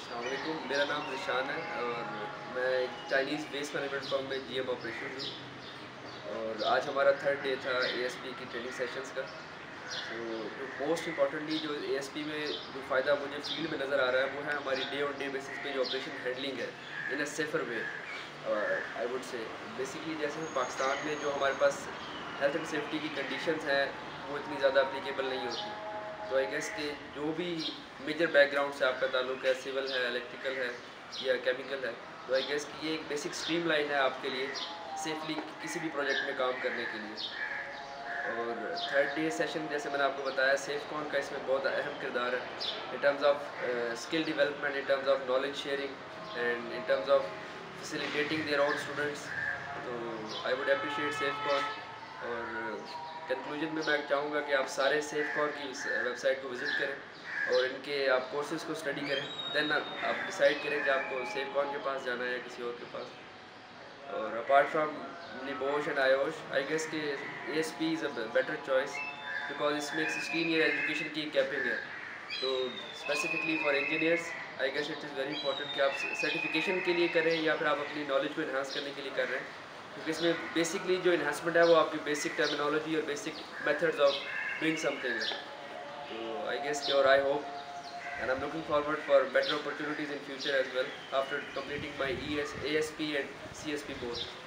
अस्सलामुअलैकुम, मेरा नाम ज़िशान है और मैं एक चाइनीज़ वेस्ट मैनेजमेंट फर्म में जीएम ऑपरेशन हूँ। और आज हमारा थर्ड डे था एएसपी की ट्रेनिंग सेशंस का। तो जो मोस्ट इम्पॉर्टेंटली जो एएसपी में जो फ़ायदा मुझे फील्ड में नज़र आ रहा है वो है हमारी डे ऑन डे बेसिस पे जो ऑपरेशन हैंडलिंग है in a safer way. I would say basically जैसे पाकिस्तान में जो हमारे पास हेल्थ एंड सेफ्टी की कंडीशंस हैं वो इतनी ज़्यादा अप्लीकेबल नहीं होती। तो आई गेस कि जो भी मेजर बैकग्राउंड से आपका ताल्लुक है, सिविल है, इलेक्ट्रिकल है या केमिकल है, तो आई गेस कि ये एक बेसिक स्ट्रीम लाइन है आपके लिए सेफली किसी भी प्रोजेक्ट में काम करने के लिए। और थर्ड डे सेशन जैसे मैंने आपको बताया सेफकॉन का इसमें बहुत अहम किरदार है in terms of skill development, in terms of knowledge sharing and in terms of facilitating their own students. तो आई वुड अप्रिशिएट सेफकॉन। और कंक्लूजन में मैं चाहूँगा कि आप सारे सेफकॉन की वेबसाइट को विज़िट करें और इनके आप कोर्सेज़ को स्टडी करें, देन आप डिसाइड करें कि आपको सेफकॉन के पास जाना है या किसी और के पास। और apart from NEBOSH and IOSH, I guess के ASP is a better choice because इसमें एक 16 ईयर एजुकेशन की कैपिंग है। तो specifically for engineers I guess it is very important कि आप सर्टिफिकेशन के लिए करें या फिर आप अपनी नॉलेज को इन्हांस करने के लिए कर रहे हैं, क्योंकि इसमें बेसिकली जो इन्हांसमेंट है वो आपकी बेसिक टर्मिनोलॉजी और basic methods of doing something है। तो आई गेस और I hope and I'm looking forward for better opportunities in future as well after completing my ASP and CSP both.